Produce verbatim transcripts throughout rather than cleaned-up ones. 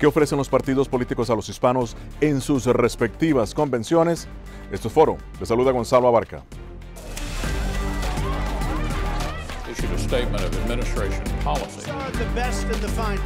¿Qué ofrecen los partidos políticos a los hispanos en sus respectivas convenciones? Esto es Foro. Les saluda Gonzalo Abarca. Issued a statement of administration policy. The best and the finest.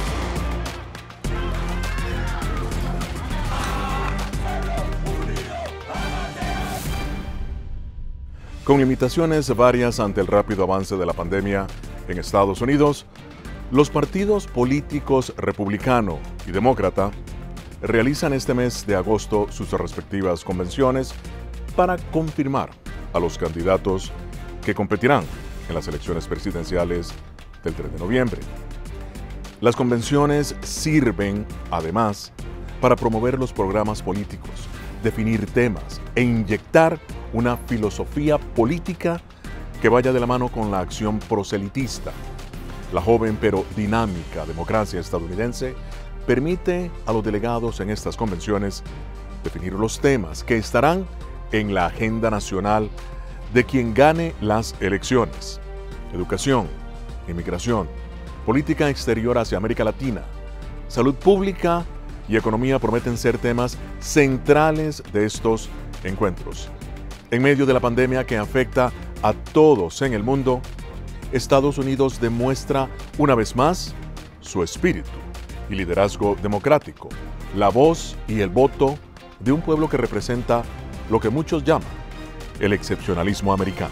Con limitaciones varias ante el rápido avance de la pandemia en Estados Unidos, los partidos políticos republicano y demócrata realizan este mes de agosto sus respectivas convenciones para confirmar a los candidatos que competirán en las elecciones presidenciales del tres de noviembre. Las convenciones sirven, además, para promover los programas políticos, definir temas e inyectar una filosofía política que vaya de la mano con la acción proselitista. La joven pero dinámica democracia estadounidense permite a los delegados en estas convenciones definir los temas que estarán en la agenda nacional de quien gane las elecciones. Educación, inmigración, política exterior hacia América Latina, salud pública y economía prometen ser temas centrales de estos encuentros. En medio de la pandemia que afecta a todos en el mundo, Estados Unidos demuestra una vez más su espíritu y liderazgo democrático, la voz y el voto de un pueblo que representa lo que muchos llaman el excepcionalismo americano.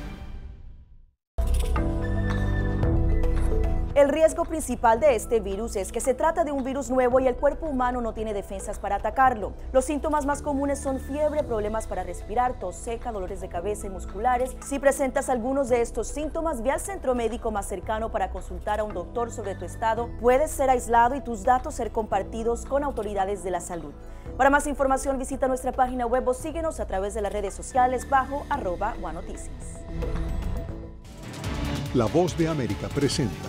El riesgo principal de este virus es que se trata de un virus nuevo y el cuerpo humano no tiene defensas para atacarlo. Los síntomas más comunes son fiebre, problemas para respirar, tos seca, dolores de cabeza y musculares. Si presentas algunos de estos síntomas, ve al centro médico más cercano para consultar a un doctor sobre tu estado. Puedes ser aislado y tus datos ser compartidos con autoridades de la salud. Para más información, visita nuestra página web o síguenos a través de las redes sociales bajo arroba guanoticias. La Voz de América presenta.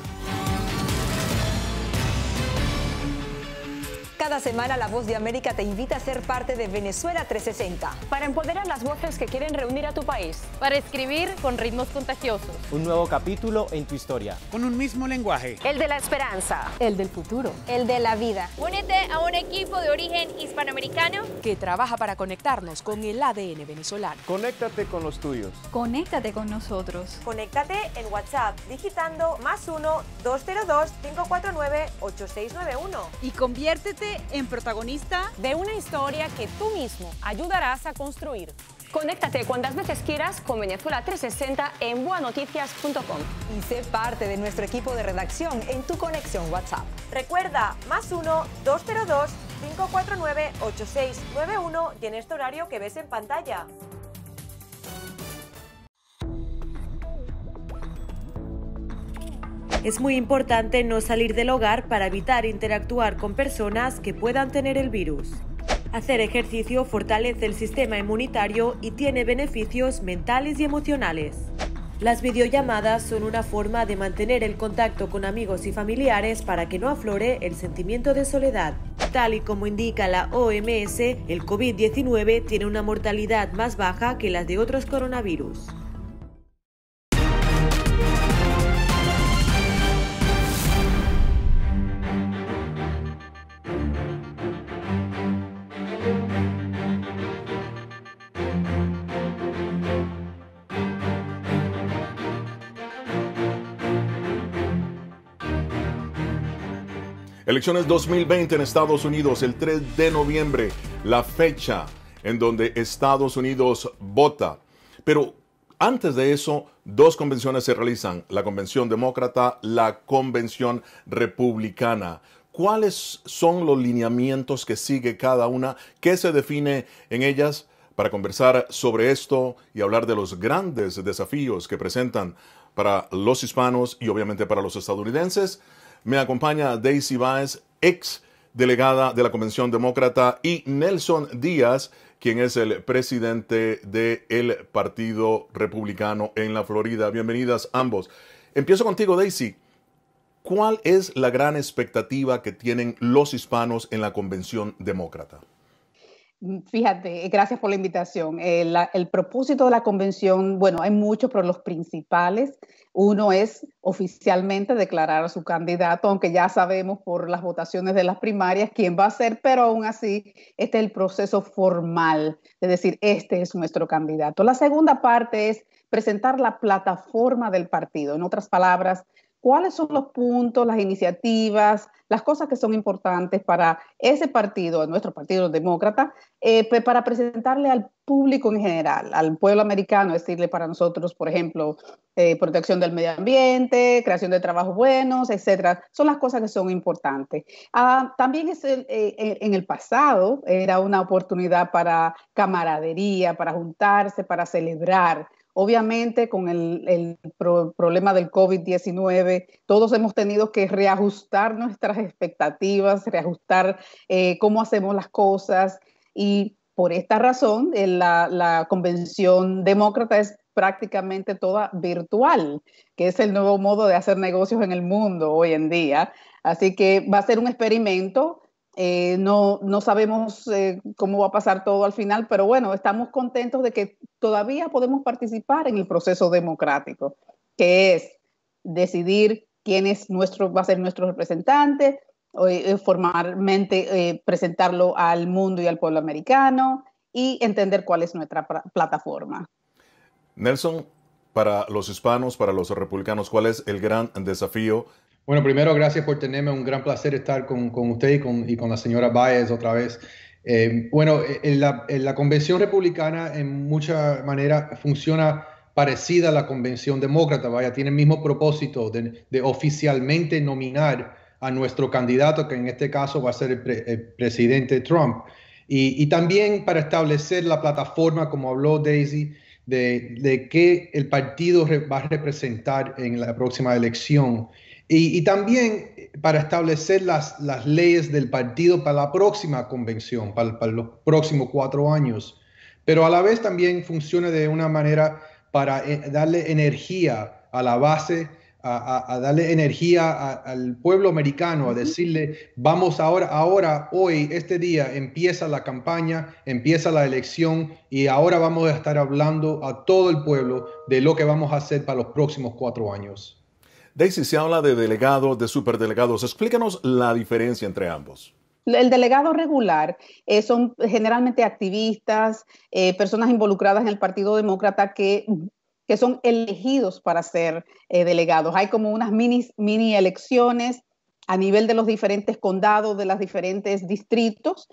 Cada semana La Voz de América te invita a ser parte de Venezuela trescientos sesenta. Para empoderar las voces que quieren reunir a tu país. Para escribir con ritmos contagiosos. Un nuevo capítulo en tu historia. Con un mismo lenguaje. El de la esperanza. El del futuro. El de la vida. Únete a un equipo de origen hispanoamericano que trabaja para conectarnos con el A D N venezolano. Conéctate con los tuyos. Conéctate con nosotros. Conéctate en WhatsApp digitando más uno dos cero dos cinco cuatro nueve ocho seis nueve uno. Y conviértete en protagonista de una historia que tú mismo ayudarás a construir. Conéctate cuantas veces quieras con Venezuela trescientos sesenta en buanoticias punto com. Y sé parte de nuestro equipo de redacción en tu conexión WhatsApp. Recuerda, más uno dos cero dos cinco cuatro nueve ocho seis nueve uno y en este horario que ves en pantalla. Es muy importante no salir del hogar para evitar interactuar con personas que puedan tener el virus. Hacer ejercicio fortalece el sistema inmunitario y tiene beneficios mentales y emocionales. Las videollamadas son una forma de mantener el contacto con amigos y familiares para que no aflore el sentimiento de soledad. Tal y como indica la O M S, el COVID diecinueve tiene una mortalidad más baja que las de otros coronavirus. Elecciones dos mil veinte en Estados Unidos, el tres de noviembre, la fecha en donde Estados Unidos vota. Pero antes de eso, dos convenciones se realizan, la convención demócrata, la convención republicana. ¿Cuáles son los lineamientos que sigue cada una? ¿Qué se define en ellas? Para conversar sobre esto y hablar de los grandes desafíos que presentan para los hispanos y obviamente para los estadounidenses, me acompaña Daisy Báez, ex delegada de la Convención Demócrata, y Nelson Díaz, quien es el presidente del Partido Republicano en la Florida. Bienvenidas ambos. Empiezo contigo, Daisy. ¿Cuál es la gran expectativa que tienen los hispanos en la Convención Demócrata? Fíjate, gracias por la invitación. El, la, el propósito de la convención, bueno, hay muchos, pero los principales, uno es oficialmente declarar a su candidato, aunque ya sabemos por las votaciones de las primarias quién va a ser, pero aún así este es el proceso formal de decir, este es nuestro candidato. La segunda parte es presentar la plataforma del partido, en otras palabras, cuáles son los puntos, las iniciativas, las cosas que son importantes para ese partido, nuestro Partido Demócrata, eh, para presentarle al público en general, al pueblo americano, decirle para nosotros, por ejemplo, eh, protección del medio ambiente, creación de trabajos buenos, etcétera. Son las cosas que son importantes. Ah, también es el, eh, en el pasado era una oportunidad para camaradería, para juntarse, para celebrar. Obviamente, con el, el pro, problema del COVID diecinueve, todos hemos tenido que reajustar nuestras expectativas, reajustar eh, cómo hacemos las cosas, y por esta razón eh, la, la convención demócrata es prácticamente toda virtual, que es el nuevo modo de hacer negocios en el mundo hoy en día. Así que va a ser un experimento. Eh, no, no sabemos eh, cómo va a pasar todo al final, pero bueno, estamos contentos de que todavía podemos participar en el proceso democrático, que es decidir quién es nuestro, va a ser nuestro representante, eh, formalmente eh, presentarlo al mundo y al pueblo americano y entender cuál es nuestra plataforma. Nelson, para los hispanos, para los republicanos, ¿cuál es el gran desafío? Bueno, primero, gracias por tenerme. Un gran placer estar con, con usted y con, y con la señora Báez otra vez. Eh, bueno, en la, en la convención republicana en mucha manera funciona parecida a la convención demócrata. Vaya, tiene el mismo propósito de, de oficialmente nominar a nuestro candidato, que en este caso va a ser el, pre, el presidente Trump. Y, y también para establecer la plataforma, como habló Daisy, de, de qué el partido va a representar en la próxima elección. Y, y también para establecer las, las leyes del partido para la próxima convención, para, para los próximos cuatro años. Pero a la vez también funciona de una manera para eh, darle energía a la base, a, a, a darle energía a, al pueblo americano, a decirle, vamos ahora, ahora, hoy, este día, empieza la campaña, empieza la elección y ahora vamos a estar hablando a todo el pueblo de lo que vamos a hacer para los próximos cuatro años. Daisy, se habla de delegados, de superdelegados. Explícanos la diferencia entre ambos. El delegado regular eh, son generalmente activistas, eh, personas involucradas en el Partido Demócrata que, que son elegidos para ser eh, delegados. Hay como unas mini, mini elecciones a nivel de los diferentes condados, de los diferentes distritos,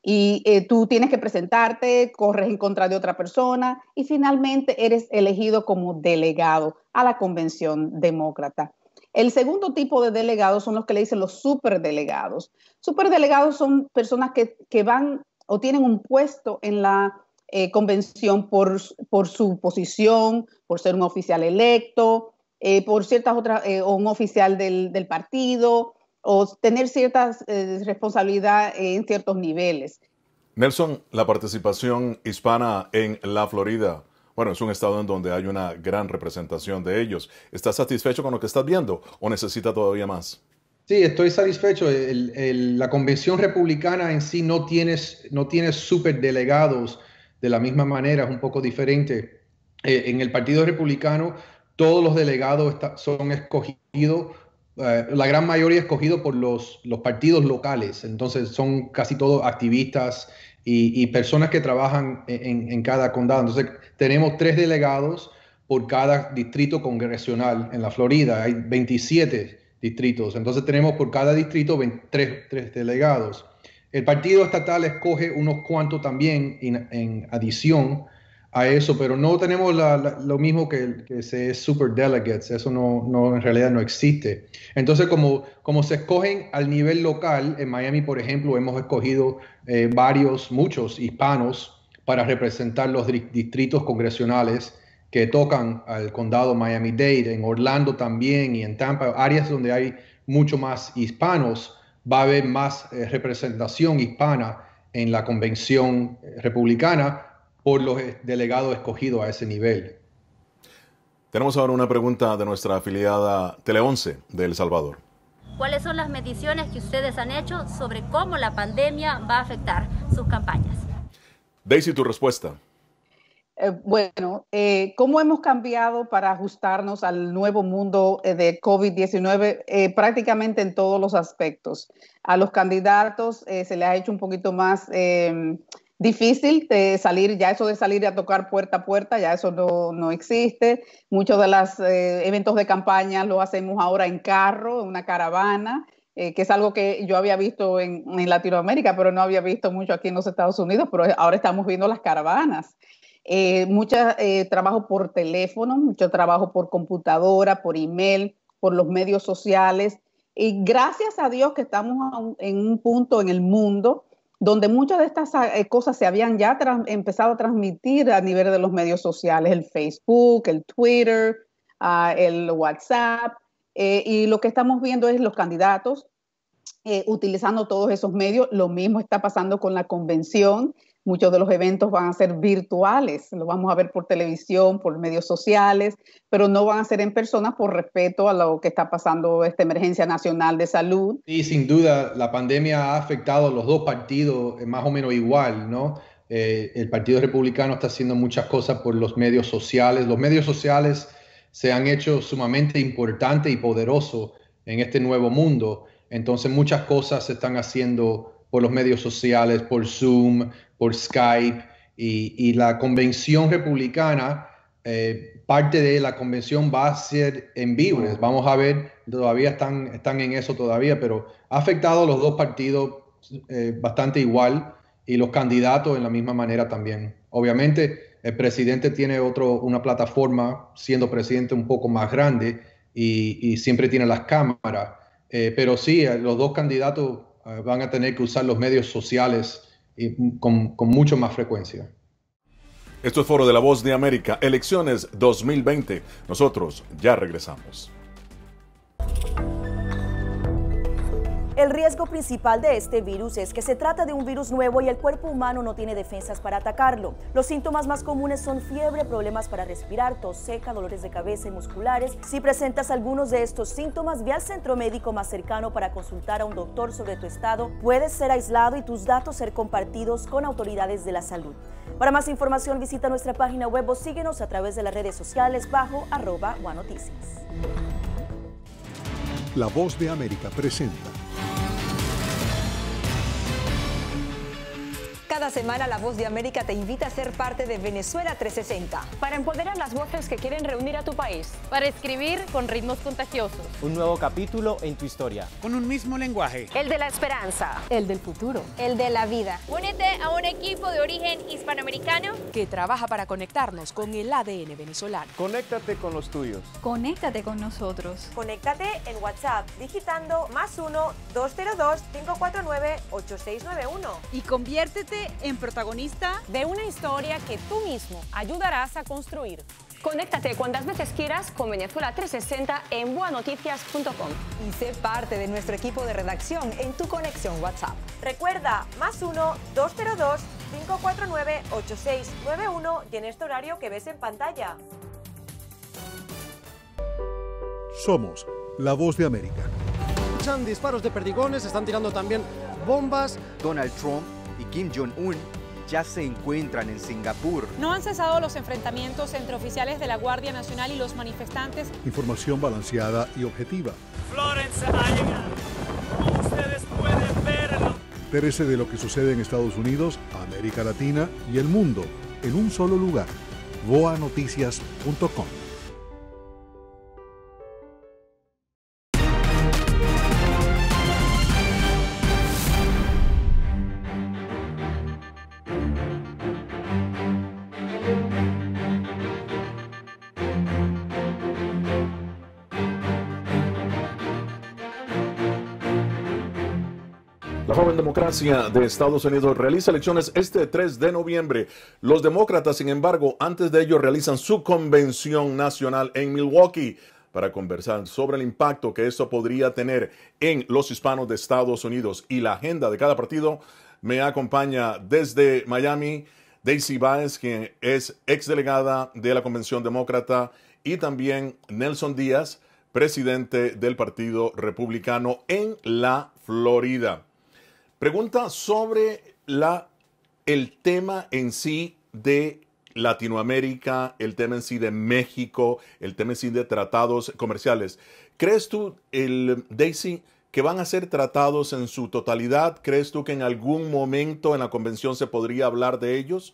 y eh, tú tienes que presentarte, corres en contra de otra persona y finalmente eres elegido como delegado a la convención demócrata. El segundo tipo de delegados son los que le dicen los superdelegados. Superdelegados son personas que, que van o tienen un puesto en la eh, convención por, por su posición, por ser un oficial electo, eh, por ciertas otras, eh, o un oficial del, del partido, o tener cierta eh, responsabilidad en ciertos niveles. Nelson, la participación hispana en la Florida, bueno, es un estado en donde hay una gran representación de ellos. ¿Estás satisfecho con lo que estás viendo o necesita todavía más? Sí, estoy satisfecho. El, el, la convención republicana en sí no tiene, no tiene superdelegados de la misma manera, es un poco diferente. Eh, en el Partido Republicano, todos los delegados está, son escogidos. Uh, la gran mayoría escogido por los, los partidos locales, entonces son casi todos activistas y, y personas que trabajan en, en cada condado. Entonces tenemos tres delegados por cada distrito congresional. En la Florida hay veintisiete distritos, entonces tenemos por cada distrito veintitrés, tres delegados. El partido estatal escoge unos cuantos también en, en adición a eso, pero no tenemos la, la, lo mismo que, que se es super delegates, eso no, no, en realidad no existe. Entonces, como, como se escogen al nivel local, en Miami, por ejemplo, hemos escogido eh, varios, muchos hispanos para representar los distritos congresionales que tocan al condado Miami-Dade, en Orlando también y en Tampa, áreas donde hay mucho más hispanos, va a haber más eh, representación hispana en la convención republicana por los delegados escogidos a ese nivel. Tenemos ahora una pregunta de nuestra afiliada Tele once de El Salvador. ¿Cuáles son las mediciones que ustedes han hecho sobre cómo la pandemia va a afectar sus campañas? Daisy, tu respuesta. Eh, bueno, eh, ¿cómo hemos cambiado para ajustarnos al nuevo mundo eh, de COVID diecinueve? Eh, prácticamente en todos los aspectos. A los candidatos eh, se les ha hecho un poquito más eh, difícil de salir, ya eso de salir a tocar puerta a puerta, ya eso no, no existe. Muchos de los eh, eventos de campaña lo hacemos ahora en carro, en una caravana. Eh, que es algo que yo había visto en, en Latinoamérica, pero no había visto mucho aquí en los Estados Unidos, pero ahora estamos viendo las caravanas. Eh, mucho eh, trabajo por teléfono, mucho trabajo por computadora, por email, por los medios sociales. Y gracias a Dios que estamos a un, en un punto en el mundo donde muchas de estas eh, cosas se habían ya empezado a transmitir a nivel de los medios sociales, el Facebook, el Twitter, uh, el WhatsApp. Eh, y lo que estamos viendo es los candidatos eh, utilizando todos esos medios. Lo mismo está pasando con la convención. Muchos de los eventos van a ser virtuales, los vamos a ver por televisión, por medios sociales, pero no van a ser en persona por respeto a lo que está pasando esta emergencia nacional de salud. Y sin duda la pandemia ha afectado a los dos partidos más o menos igual, ¿no? Eh, el Partido Republicano está haciendo muchas cosas por los medios sociales. Los medios sociales se han hecho sumamente importantes y poderosos en este nuevo mundo. Entonces muchas cosas se están haciendo por los medios sociales, por Zoom, por Skype, y, y la convención republicana, eh, parte de la convención va a ser en vivo. Vamos a ver, todavía están, están en eso todavía, pero ha afectado a los dos partidos eh, bastante igual, y los candidatos en la misma manera también. Obviamente, el presidente tiene otro, una plataforma, siendo presidente un poco más grande, y, y siempre tiene las cámaras. Eh, pero sí, los dos candidatos uh, van a tener que usar los medios sociales y, con, con mucho más frecuencia. Esto es Foro de la Voz de América, elecciones dos mil veinte. Nosotros ya regresamos. El riesgo principal de este virus es que se trata de un virus nuevo y el cuerpo humano no tiene defensas para atacarlo. Los síntomas más comunes son fiebre, problemas para respirar, tos seca, dolores de cabeza y musculares. Si presentas algunos de estos síntomas, ve al centro médico más cercano para consultar a un doctor sobre tu estado. Puedes ser aislado y tus datos ser compartidos con autoridades de la salud. Para más información, visita nuestra página web o síguenos a través de las redes sociales bajo arroba guanoticias. La Voz de América presenta. Cada semana La Voz de América te invita a ser parte de Venezuela trescientos sesenta. Para empoderar las voces que quieren reunir a tu país. Para escribir con ritmos contagiosos. Un nuevo capítulo en tu historia. Con un mismo lenguaje. El de la esperanza. El del futuro. El de la vida. Únete a un equipo de origen hispanoamericano que trabaja para conectarnos con el A D N venezolano. Conéctate con los tuyos. Conéctate con nosotros. Conéctate en WhatsApp digitando más uno, dos cero dos, cinco cuatro nueve, ocho seis nueve uno. Y conviértete en protagonista de una historia que tú mismo ayudarás a construir. Conéctate cuantas veces quieras con Venezuela trescientos sesenta en boa noticias punto com. Y sé parte de nuestro equipo de redacción en tu conexión WhatsApp. Recuerda, más uno, dos cero dos, cinco cuatro nueve, ocho seis nueve uno y en este horario que ves en pantalla. Somos La Voz de América. Escuchan disparos de perdigones, están tirando también bombas. Donald Trump y Kim Jong-un ya se encuentran en Singapur. No han cesado los enfrentamientos entre oficiales de la Guardia Nacional y los manifestantes. Información balanceada y objetiva. Florence ha llegado. Ustedes pueden verlo. Entérese de lo que sucede en Estados Unidos, América Latina y el mundo en un solo lugar. boa noticias punto com. La joven democracia de Estados Unidos realiza elecciones este tres de noviembre. Los demócratas, sin embargo, antes de ello realizan su convención nacional en Milwaukee para conversar sobre el impacto que esto podría tener en los hispanos de Estados Unidos y la agenda de cada partido. Me acompaña desde Miami Daisy Báez, quien es exdelegada de la Convención Demócrata, y también Nelson Díaz, presidente del Partido Republicano en la Florida. Pregunta sobre la el tema en sí de Latinoamérica, el tema en sí de México, el tema en sí de tratados comerciales. ¿Crees tú, el, Daisy, que van a ser tratados en su totalidad? ¿Crees tú que en algún momento en la convención se podría hablar de ellos?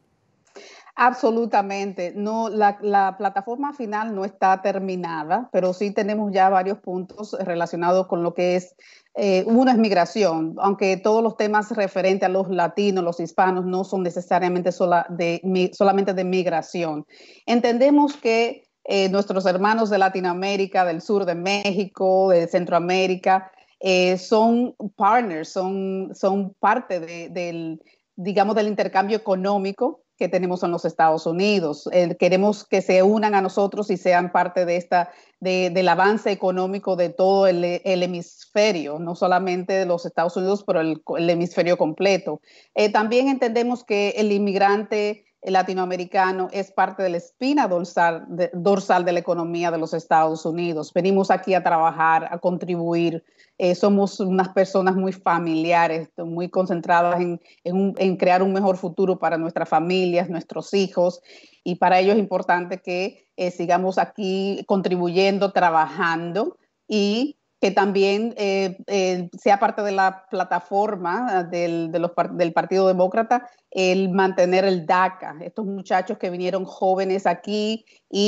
Absolutamente. No, la, la plataforma final no está terminada, pero sí tenemos ya varios puntos relacionados con lo que es, eh, uno es migración, aunque todos los temas referentes a los latinos, los hispanos, no son necesariamente sola de, mi, solamente de migración. Entendemos que eh, nuestros hermanos de Latinoamérica, del sur de México, de Centroamérica, eh, son partners, son, son parte de, del, digamos, del intercambio económico que tenemos en los Estados Unidos. Eh, queremos que se unan a nosotros y sean parte de esta, de, del avance económico de todo el, el hemisferio, no solamente de los Estados Unidos, pero el, el hemisferio completo. Eh, también entendemos que el inmigrante latinoamericano es parte de la espina dorsal de, dorsal de la economía de los Estados Unidos. Venimos aquí a trabajar, a contribuir. Eh, somos unas personas muy familiares, muy concentradas en, en, un, en crear un mejor futuro para nuestras familias, nuestros hijos, y para ello es importante que eh, sigamos aquí contribuyendo, trabajando, y que también eh, eh, sea parte de la plataforma del, de los, del Partido Demócrata el mantener el DACA. Estos muchachos que vinieron jóvenes aquí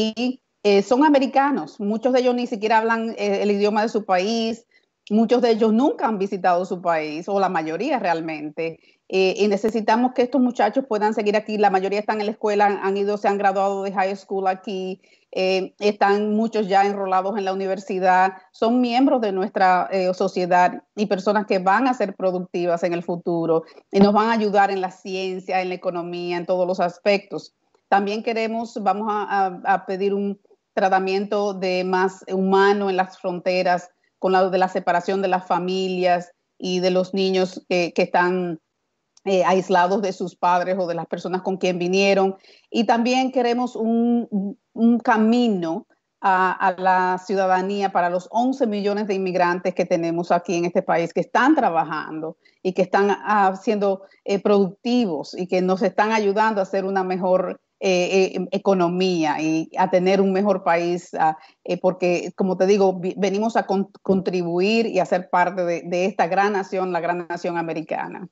y eh, son americanos, muchos de ellos ni siquiera hablan eh, el idioma de su país, muchos de ellos nunca han visitado su país, o la mayoría realmente, eh, y necesitamos que estos muchachos puedan seguir aquí. La mayoría están en la escuela, han, han ido, se han graduado de high school aquí, eh, están muchos ya enrolados en la universidad, son miembros de nuestra eh, sociedad y personas que van a ser productivas en el futuro y nos van a ayudar en la ciencia, en la economía, en todos los aspectos. También queremos, vamos a, a, a pedir un tratamiento de más humano en las fronteras, con la de la separación de las familias y de los niños que, que están eh, aislados de sus padres o de las personas con quien vinieron. Y también queremos un, un camino a, a la ciudadanía para los once millones de inmigrantes que tenemos aquí en este país, que están trabajando y que están uh, siendo eh, productivos y que nos están ayudando a hacer una mejor Eh, eh, economía y a tener un mejor país, uh, eh, porque, como te digo, venimos a con contribuir y a ser parte de, de esta gran nación, la gran nación americana.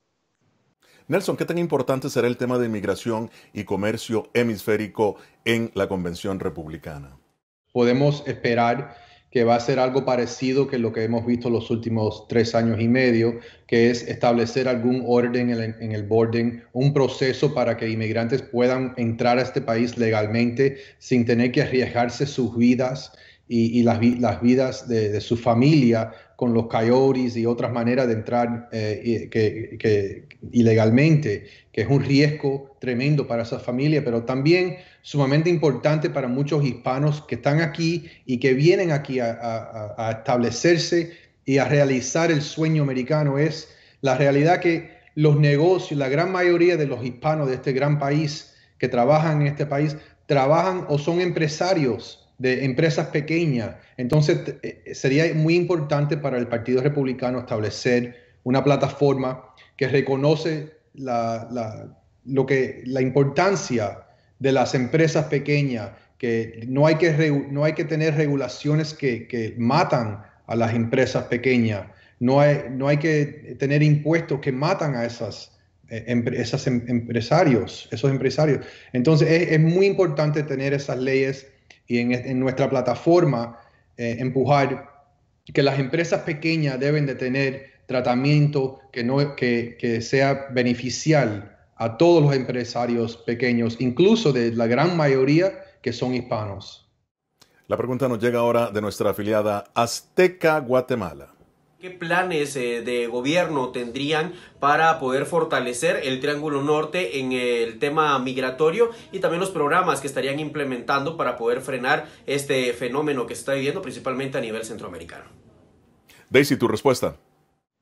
Nelson, ¿qué tan importante será el tema de inmigración y comercio hemisférico en la convención republicana? Podemos esperar que va a ser algo parecido que lo que hemos visto los últimos tres años y medio, que es establecer algún orden en el, en el boarding, un proceso para que inmigrantes puedan entrar a este país legalmente sin tener que arriesgarse sus vidas y, y las, las vidas de, de su familia con los coyotes y otras maneras de entrar eh, que, que, ilegalmente, que es un riesgo tremendo para esa familia, pero también sumamente importante para muchos hispanos que están aquí y que vienen aquí a, a, a establecerse y a realizar el sueño americano. Es la realidad que los negocios, la gran mayoría de los hispanos de este gran país que trabajan en este país, trabajan o son empresarios de empresas pequeñas. Entonces eh, sería muy importante para el Partido Republicano establecer una plataforma que reconoce la, la, lo que, la importancia de las empresas pequeñas, que no hay que, no hay que tener regulaciones que, que matan a las empresas pequeñas, no hay, no hay que tener impuestos que matan a esas, eh, esas em, empresarios, esos empresarios. Entonces es, es muy importante tener esas leyes y en, en nuestra plataforma eh, empujar que las empresas pequeñas deben de tener tratamiento que, no, que, que sea beneficial a todos los empresarios pequeños, incluso de la gran mayoría que son hispanos. La pregunta nos llega ahora de nuestra afiliada Azteca Guatemala. ¿Qué planes eh, de gobierno tendrían para poder fortalecer el Triángulo Norte en el tema migratorio y también los programas que estarían implementando para poder frenar este fenómeno que se está viviendo principalmente a nivel centroamericano? Daisy, tu respuesta.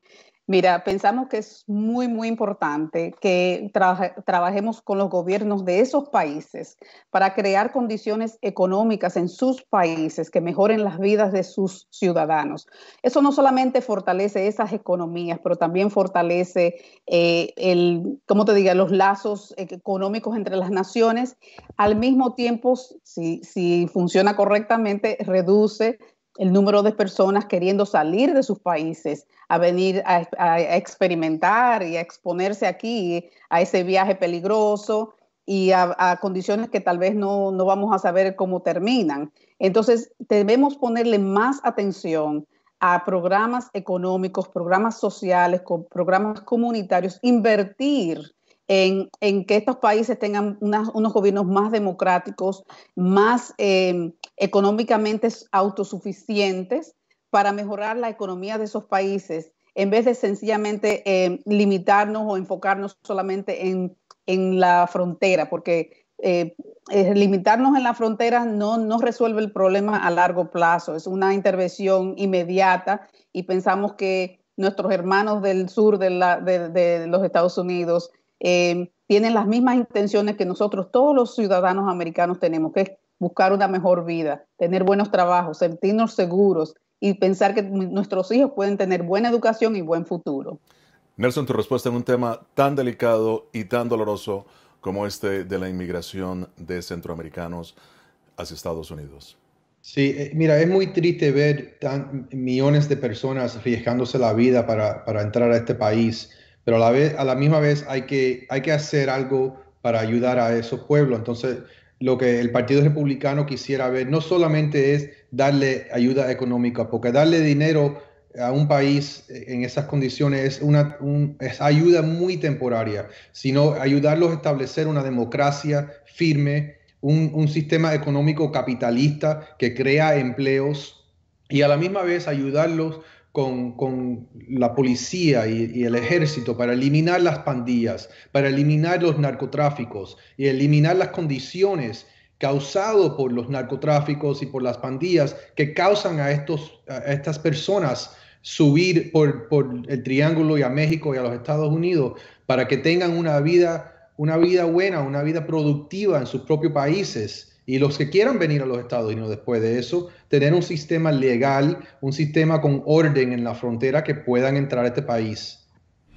Mira, pensamos que es muy, muy importante que trabaje, trabajemos con los gobiernos de esos países para crear condiciones económicas en sus países que mejoren las vidas de sus ciudadanos. Eso no solamente fortalece esas economías, pero también fortalece eh, el, ¿cómo te diga?, los lazos económicos entre las naciones. Al mismo tiempo, si, si funciona correctamente, reduce el número de personas queriendo salir de sus países a venir a, a, a experimentar y a exponerse aquí a ese viaje peligroso y a, a condiciones que tal vez no, no vamos a saber cómo terminan. Entonces, debemos ponerle más atención a programas económicos, programas sociales, programas comunitarios, invertir En, en que estos países tengan unas, unos gobiernos más democráticos, más eh, económicamente autosuficientes para mejorar la economía de esos países, en vez de sencillamente eh, limitarnos o enfocarnos solamente en, en la frontera, porque eh, eh, limitarnos en la frontera no, no resuelve el problema a largo plazo, es una intervención inmediata y pensamos que nuestros hermanos del sur de, la, de, de los Estados Unidos Eh, tienen las mismas intenciones que nosotros, todos los ciudadanos americanos tenemos, que es buscar una mejor vida, tener buenos trabajos, sentirnos seguros y pensar que nuestros hijos pueden tener buena educación y buen futuro. Nelson, tu respuesta en un tema tan delicado y tan doloroso como este de la inmigración de centroamericanos hacia Estados Unidos. Sí, eh, mira, es muy triste ver tan, millones de personas arriesgándose la vida para, para entrar a este país. Pero a la, vez, a la misma vez hay que, hay que hacer algo para ayudar a esos pueblos. Entonces, lo que el Partido Republicano quisiera ver no solamente es darle ayuda económica, porque darle dinero a un país en esas condiciones es, una, un, es ayuda muy temporaria, sino ayudarlos a establecer una democracia firme, un, un sistema económico capitalista que crea empleos y a la misma vez ayudarlos Con, con la policía y, y el ejército para eliminar las pandillas, para eliminar los narcotráficos y eliminar las condiciones causadas por los narcotráficos y por las pandillas que causan a, estos, a estas personas subir por, por el Triángulo y a México y a los Estados Unidos para que tengan una vida, una vida buena, una vida productiva en sus propios países. Y los que quieran venir a los Estados Unidos después de eso, tener un sistema legal, un sistema con orden en la frontera que puedan entrar a este país.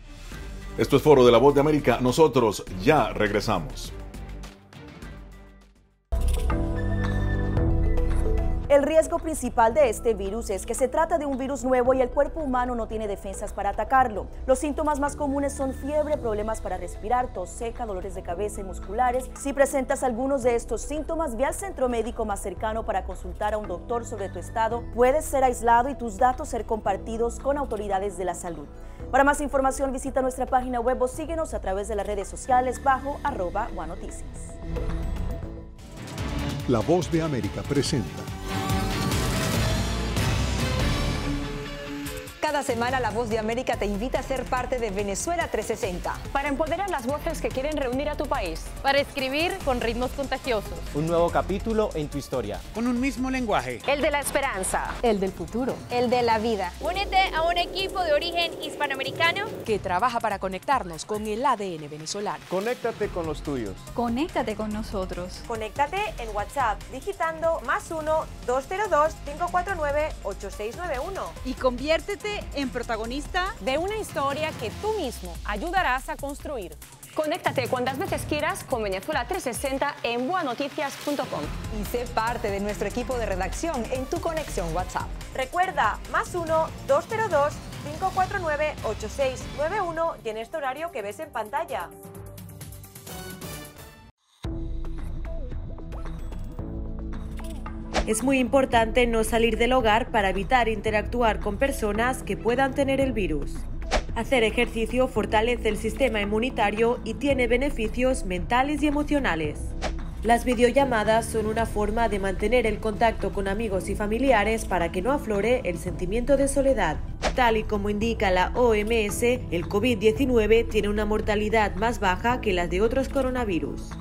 Esto es Foro de la Voz de América. Nosotros ya regresamos. El riesgo principal de este virus es que se trata de un virus nuevo y el cuerpo humano no tiene defensas para atacarlo. Los síntomas más comunes son fiebre, problemas para respirar, tos seca, dolores de cabeza y musculares. Si presentas algunos de estos síntomas, ve al centro médico más cercano para consultar a un doctor sobre tu estado. Puedes ser aislado y tus datos ser compartidos con autoridades de la salud. Para más información, visita nuestra página web o síguenos a través de las redes sociales bajo arroba One Noticias. La Voz de América presenta. Cada semana La Voz de América te invita a ser parte de Venezuela trescientos sesenta. Para empoderar las voces que quieren reunir a tu país. Para escribir con ritmos contagiosos. Un nuevo capítulo en tu historia. Con un mismo lenguaje. El de la esperanza. El del futuro. El de la vida. Únete a un equipo de origen hispanoamericano que trabaja para conectarnos con el A D N venezolano. Conéctate con los tuyos. Conéctate con nosotros. Conéctate en WhatsApp digitando más uno, dos cero dos, cinco cuatro nueve, ocho seis nueve uno. Y conviértete en protagonista de una historia que tú mismo ayudarás a construir. Conéctate cuantas veces quieras con Venezuela trescientos sesenta en boa noticias punto com. Y sé parte de nuestro equipo de redacción en tu conexión WhatsApp. Recuerda, más uno, dos cero dos, cinco cuatro nueve, ocho seis nueve uno y en este horario que ves en pantalla. Es muy importante no salir del hogar para evitar interactuar con personas que puedan tener el virus. Hacer ejercicio fortalece el sistema inmunitario y tiene beneficios mentales y emocionales. Las videollamadas son una forma de mantener el contacto con amigos y familiares para que no aflore el sentimiento de soledad. Tal y como indica la O M S, el COVID diecinueve tiene una mortalidad más baja que las de otros coronavirus.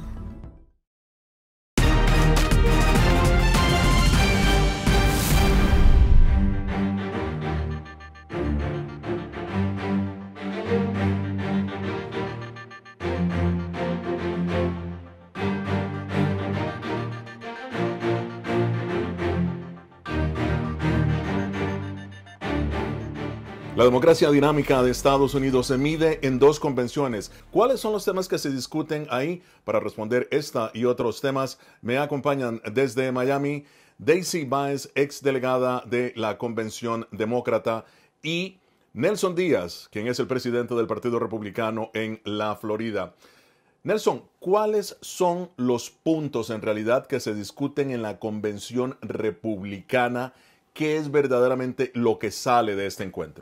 La democracia dinámica de Estados Unidos se mide en dos convenciones. ¿Cuáles son los temas que se discuten ahí? Para responder esta y otros temas, me acompañan desde Miami Daisy Báez, ex delegada de la Convención Demócrata, y Nelson Díaz, quien es el presidente del Partido Republicano en la Florida. Nelson, ¿cuáles son los puntos en realidad que se discuten en la Convención Republicana? ¿Qué es verdaderamente lo que sale de este encuentro?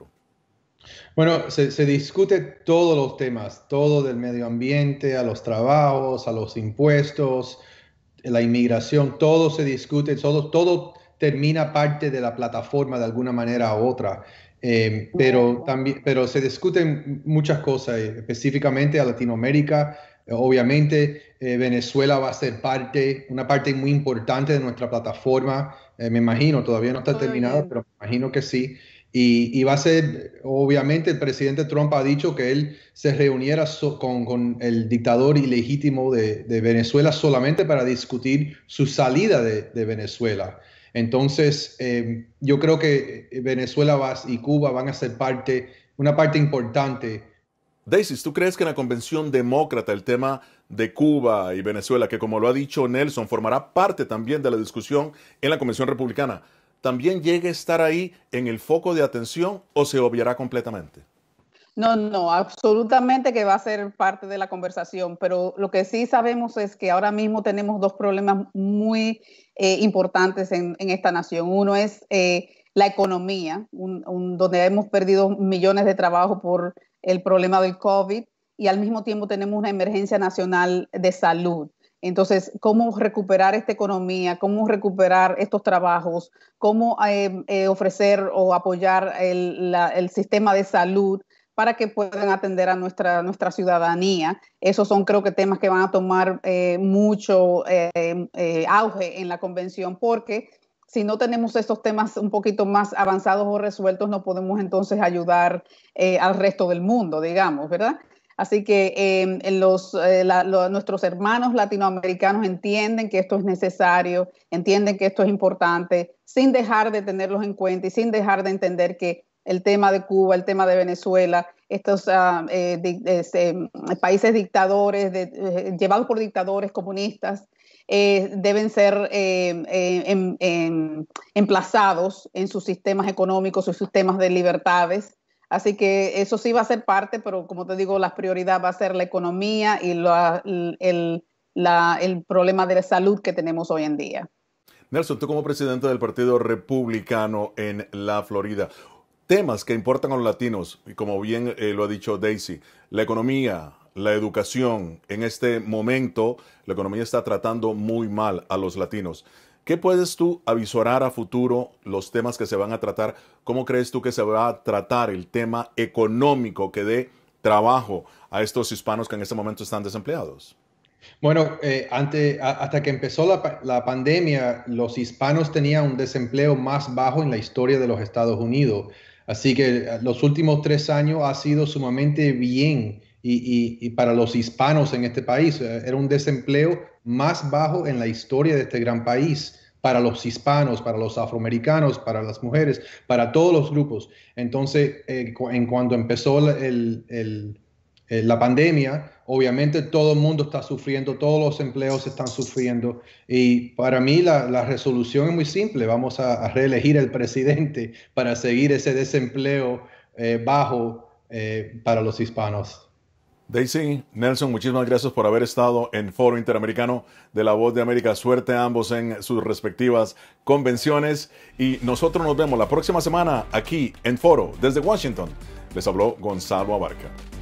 Bueno, se, se discute todos los temas, todo del medio ambiente, a los trabajos, a los impuestos, la inmigración, todo se discute, todo, todo termina parte de la plataforma de alguna manera u otra. Eh, pero, también, pero se discuten muchas cosas, específicamente a Latinoamérica. Obviamente eh, Venezuela va a ser parte, una parte muy importante de nuestra plataforma, eh, me imagino, todavía no está Todo terminado, bien. pero me imagino que sí. Y, y va a ser, obviamente el presidente Trump ha dicho que él se reuniera so, con, con el dictador ilegítimo de, de Venezuela solamente para discutir su salida de, de Venezuela. Entonces, eh, yo creo que Venezuela va, y Cuba van a ser parte, una parte importante. Daisy, ¿tú crees que en la Convención Demócrata el tema de Cuba y Venezuela, que como lo ha dicho Nelson, formará parte también de la discusión en la Convención Republicana, también llegue a estar ahí en el foco de atención o se obviará completamente? No, no, absolutamente que va a ser parte de la conversación, pero lo que sí sabemos es que ahora mismo tenemos dos problemas muy eh, importantes en, en esta nación. Uno es eh, la economía, un, un, donde hemos perdido millones de trabajos por el problema del COVID, y al mismo tiempo tenemos una emergencia nacional de salud. Entonces, ¿cómo recuperar esta economía? ¿Cómo recuperar estos trabajos? ¿Cómo eh, eh, ofrecer o apoyar el, la, el sistema de salud para que puedan atender a nuestra, nuestra ciudadanía? Esos son, creo que, temas que van a tomar eh, mucho eh, eh, auge en la convención, porque si no tenemos estos temas un poquito más avanzados o resueltos, no podemos entonces ayudar eh, al resto del mundo, digamos, ¿verdad? Así que eh, los, eh, la, lo, nuestros hermanos latinoamericanos entienden que esto es necesario, entienden que esto es importante, sin dejar de tenerlos en cuenta y sin dejar de entender que el tema de Cuba, el tema de Venezuela, estos uh, eh, di, eh, países dictadores, de, eh, llevados por dictadores comunistas, eh, deben ser eh, eh, em, em, emplazados en sus sistemas económicos, sus sistemas de libertades. Así que eso sí va a ser parte, pero como te digo, la prioridad va a ser la economía y la, el, la, el problema de la salud que tenemos hoy en día. Nelson, tú como presidente del Partido Republicano en la Florida, temas que importan a los latinos, y como bien eh, lo ha dicho Daisy, la economía, la educación. En este momento, la economía está tratando muy mal a los latinos. ¿Qué puedes tú avisorar a futuro los temas que se van a tratar? ¿Cómo crees tú que se va a tratar el tema económico que dé trabajo a estos hispanos que en este momento están desempleados? Bueno, eh, ante, a, hasta que empezó la, la pandemia, los hispanos tenían un desempleo más bajo en la historia de los Estados Unidos. Así que los últimos tres años ha sido sumamente bien y, y, y para los hispanos en este país. Era un desempleo más bajo en la historia de este gran país, para los hispanos, para los afroamericanos, para las mujeres, para todos los grupos. Entonces, eh, en cuando empezó el, el, el, la pandemia, obviamente todo el mundo está sufriendo, todos los empleos están sufriendo. Y para mí la, la resolución es muy simple. Vamos a, a reelegir al presidente para seguir ese desempleo eh, bajo eh, para los hispanos. Daisy, Nelson, muchísimas gracias por haber estado en Foro Interamericano de La Voz de América. Suerte a ambos en sus respectivas convenciones. Y nosotros nos vemos la próxima semana aquí en Foro. Desde Washington, les habló Gonzalo Abarca.